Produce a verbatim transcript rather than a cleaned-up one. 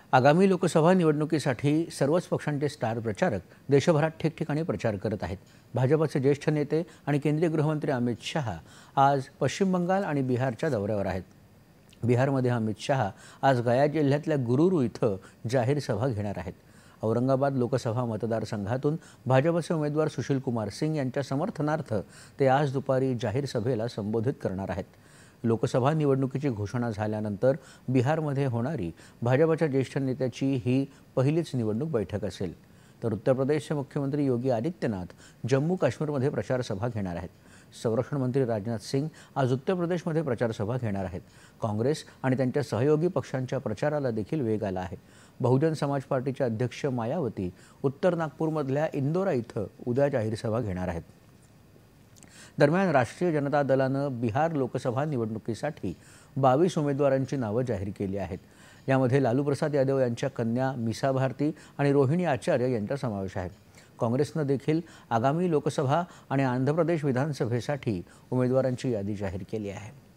आगामी लोकसभा निवडणुकीसाठी सर्वच पक्षांचे स्टार प्रचारक देशभरात ठिकठिकाणी प्रचार करत आहेत। भाजपचे ज्येष्ठ नेते आणि केंद्रीय गृहमंत्री अमित शहा आज पश्चिम बंगाल आणि बिहारच्या दौऱ्यावर आहेत। बिहारमध्ये अमित शहा आज गया जिल्ह्यातल्या गुरुरू इथं जाहीर सभा घेणार आहेत। औरंगाबाद लोकसभा मतदारसंघातून भाजपचे उमेदवार सुशील कुमार सिंग यांच्या समर्थनार्थ ते आज दुपारी जाहीर सभेला संबोधित करणार आहेत। लोकसभा निवडणुकीची घोषणा झाल्यानंतर बिहारमध्ये होणारी भाजपच्या ज्येष्ठ नेत्याची ही पहिलीच निवडणूक बैठक असेल। तर उत्तर प्रदेशचे मुख्यमंत्री योगी आदित्यनाथ जम्मू काश्मीरमध्ये प्रचार सभा घेणार आहेत। संरक्षण मंत्री राजनाथ सिंग आज उत्तर प्रदेशमध्ये प्रचार सभा घेणार आहेत। काँग्रेस आणि त्यांच्या सहयोगी पक्षांच्या प्रचाराला देखील वेग आला आहे। बहुजन समाज पार्टीचे अध्यक्ष मायावती उत्तर नागपूरमधल्या इंदोरा इथं उद्या जाहीर सभा घेणार आहेत। दरम्यान राष्ट्रीय जनता दलानं बिहार लोकसभा निवडणुकीसाठी बावीस उमेदवारांची नावं जाहीर केली आहेत। यामध्ये लालू प्रसाद यादव यांच्या कन्या मीसा भारती आणि रोहिणी आचार्य यांचा समावेश आहे। काँग्रेसनं देखील आगामी लोकसभा आणि आंध्र प्रदेश विधानसभेसाठी उमेदवारांची यादी जाहीर केली आहे।